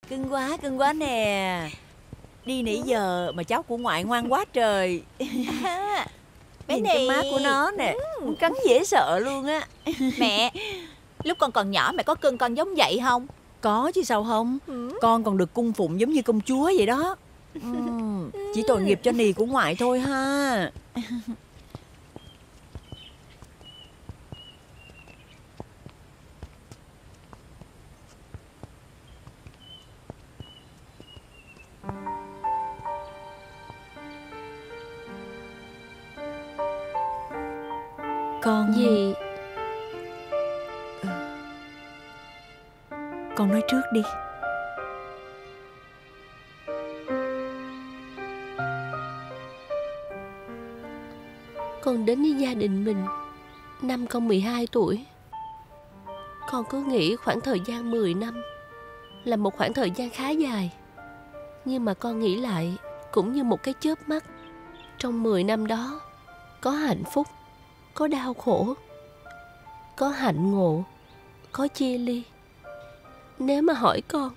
Cưng quá nè. Đi nãy giờ mà cháu của ngoại ngoan quá trời. Bé Nhìn này cái má của nó nè, cắn dễ sợ luôn á. Mẹ, lúc con còn nhỏ mẹ có cưng con giống vậy không? Có chứ sao không. Con còn được cung phụng giống như công chúa vậy đó. Chỉ tội nghiệp cho nì của ngoại thôi ha. Con Gì? Con nói trước đi. Con đến với gia đình mình năm con 12 tuổi. Con cứ nghĩ khoảng thời gian 10 năm là một khoảng thời gian khá dài. Nhưng mà con nghĩ lại cũng như một cái chớp mắt. Trong 10 năm đó có hạnh phúc, có đau khổ, có hạnh ngộ, có chia ly. Nếu mà hỏi con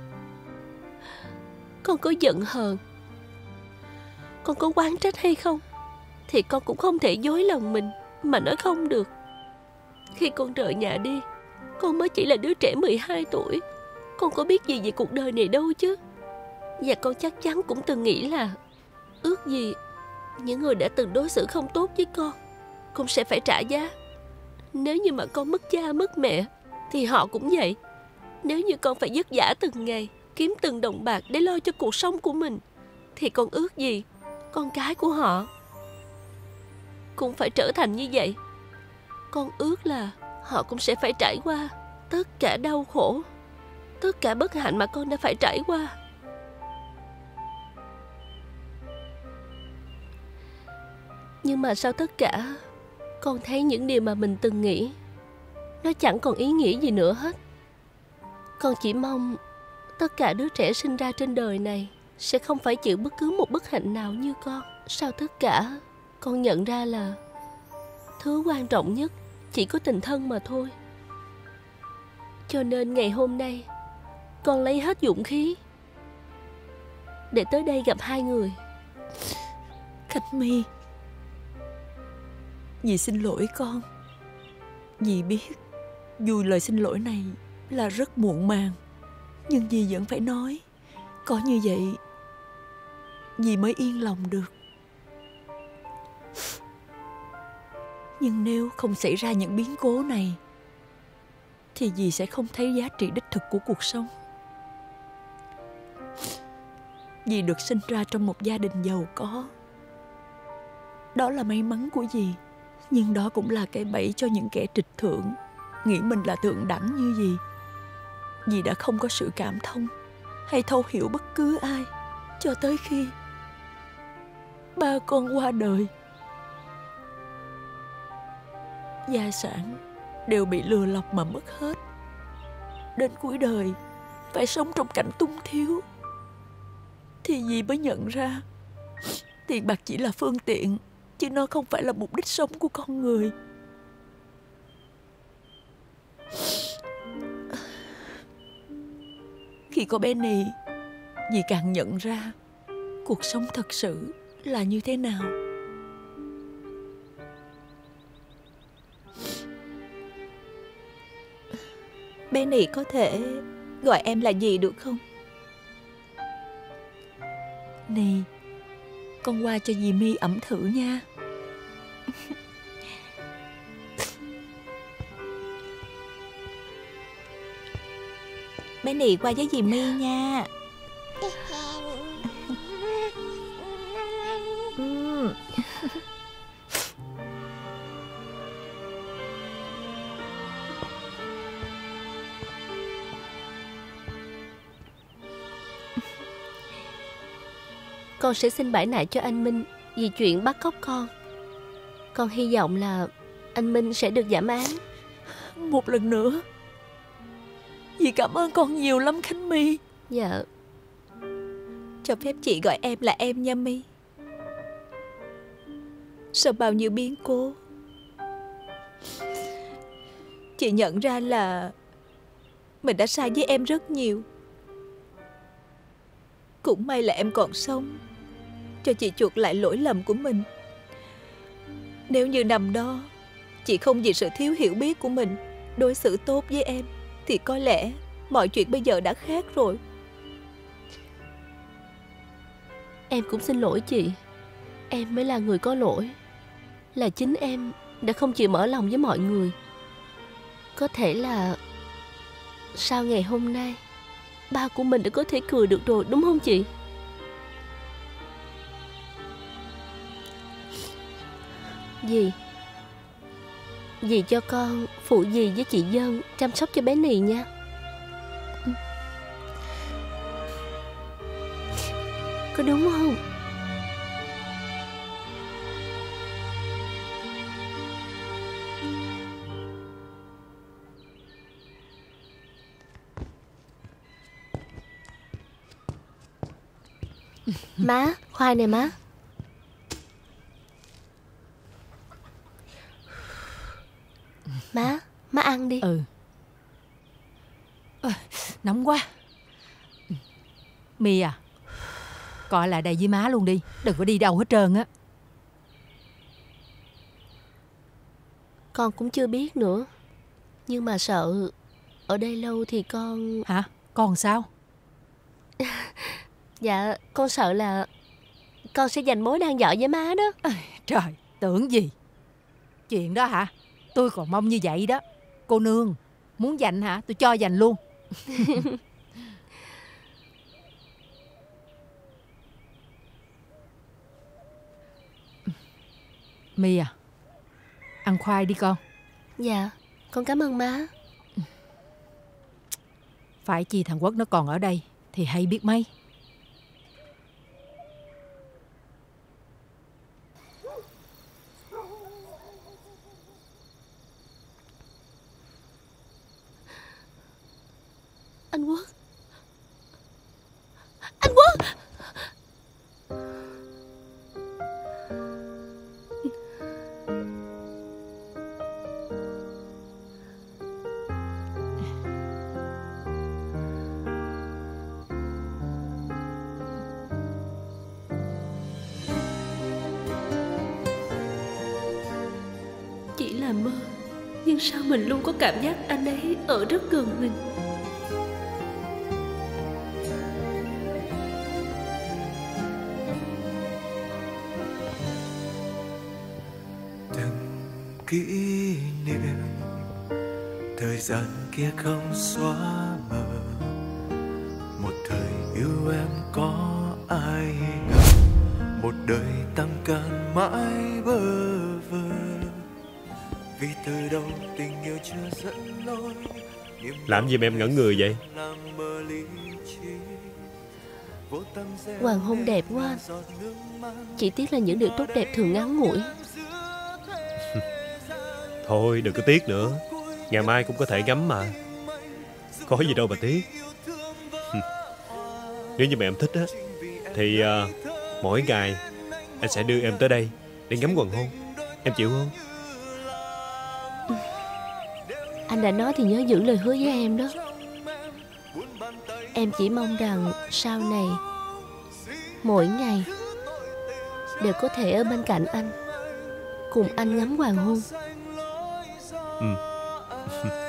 có giận hờn, con có oán trách hay không, thì con cũng không thể dối lòng mình mà nói không được. Khi con rời nhà đi, con mới chỉ là đứa trẻ 12 tuổi. Con có biết gì về cuộc đời này đâu chứ. Và con chắc chắn cũng từng nghĩ là ước gì những người đã từng đối xử không tốt với con cũng sẽ phải trả giá. Nếu như mà con mất cha mất mẹ thì họ cũng vậy. Nếu như con phải vất vả từng ngày kiếm từng đồng bạc để lo cho cuộc sống của mình, thì con ước gì con cái của họ cũng phải trở thành như vậy. Con ước là họ cũng sẽ phải trải qua tất cả đau khổ, tất cả bất hạnh mà con đã phải trải qua. Nhưng mà sau tất cả, con thấy những điều mà mình từng nghĩ nó chẳng còn ý nghĩa gì nữa hết. Con chỉ mong tất cả đứa trẻ sinh ra trên đời này sẽ không phải chịu bất cứ một bất hạnh nào như con. Sau tất cả, con nhận ra là thứ quan trọng nhất chỉ có tình thân mà thôi. Cho nên ngày hôm nay, con lấy hết dũng khí để tới đây gặp hai người. Khánh My, dì xin lỗi con. Dì biết dù lời xin lỗi này là rất muộn màng, nhưng dì vẫn phải nói. Có như vậy dì mới yên lòng được. Nhưng nếu không xảy ra những biến cố này thì dì sẽ không thấy giá trị đích thực của cuộc sống. Dì được sinh ra trong một gia đình giàu có. Đó là may mắn của dì, nhưng đó cũng là cái bẫy cho những kẻ trịch thượng, nghĩ mình là thượng đẳng như dì. Dì đã không có sự cảm thông hay thấu hiểu bất cứ ai cho tới khi ba con qua đời. Gia sản đều bị lừa lọc mà mất hết. Đến cuối đời phải sống trong cảnh túng thiếu, thì dì mới nhận ra tiền bạc chỉ là phương tiện, chứ nó không phải là mục đích sống của con người. Khi có bé Nì, dì càng nhận ra cuộc sống thật sự là như thế nào. Bé Nì có thể gọi em là gì được không? Nì, con qua cho dì My ẩm thử nha. Bé Nì qua với dì My nha. Con sẽ xin bãi nại cho anh Minh vì chuyện bắt cóc con. Con hy vọng là anh Minh sẽ được giảm án. Một lần nữa, dì cảm ơn con nhiều lắm Khánh My. Dạ. Cho phép chị gọi em là em nha My. Sau bao nhiêu biến cố, chị nhận ra là mình đã sai với em rất nhiều. Cũng may là em còn sống, cho chị chuộc lại lỗi lầm của mình. Nếu như nằm đó, chị không vì sự thiếu hiểu biết của mình đối xử tốt với em, thì có lẽ mọi chuyện bây giờ đã khác rồi. Em cũng xin lỗi chị. Em mới là người có lỗi. Là chính em đã không chịu mở lòng với mọi người. Có thể là sau ngày hôm nay, ba của mình đã có thể cười được rồi, đúng không chị? Dì cho con phụ dì với chị Dân chăm sóc cho bé Nì nha. Có đúng không? Má, khoai nè má. Má ăn đi. Nóng quá. My à, coi lại đây với má luôn đi, đừng có đi đâu hết trơn á. Con cũng chưa biết nữa, nhưng mà sợ ở đây lâu thì con... Hả? Con sao? Dạ, con sợ là con sẽ giành mối đang dở với má đó. Trời, tưởng gì. Chuyện đó hả? Tôi còn mong như vậy đó. Cô nương, muốn giành hả? Tôi cho giành luôn. My à, ăn khoai đi con. Dạ, con cảm ơn má. Phải chi thằng Quốc nó còn ở đây thì hay biết mấy. Anh Quốc. Anh Quốc. Chỉ là mơ, nhưng sao mình luôn có cảm giác anh ấy ở rất gần mình. Kỷ niệm thời gian kia không xóa mờ, một thời yêu em có ai ngờ, một đời tăng can mãi bơ vơ, vì từ đầu tình yêu chưa dẫn lối. Làm gì mà em ngẩn người vậy? Hoàng hôn đẹp quá anh. Chỉ tiếc là những điều tốt đẹp thường ngắn ngủi. Thôi đừng có tiếc nữa, ngày mai cũng có thể ngắm mà. Có gì đâu mà tiếc. Nếu như mà em thích á, thì mỗi ngày anh sẽ đưa em tới đây để ngắm hoàng hôn. Em chịu không? Anh đã nói thì nhớ giữ lời hứa với em đó. Em chỉ mong rằng sau này mỗi ngày đều có thể ở bên cạnh anh, cùng anh ngắm hoàng hôn.